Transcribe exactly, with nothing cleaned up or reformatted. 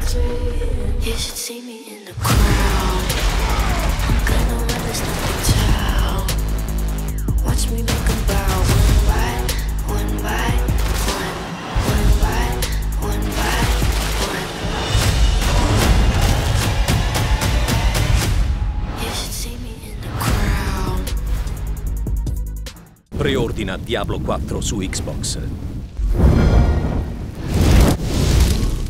You should see me in the crowd. I'm gonna run this nothing town. Watch me make 'em bow. One by, one by, one. One by, one by, one. You should see me in the crowd. Preordina Diablo quattro su Xbox.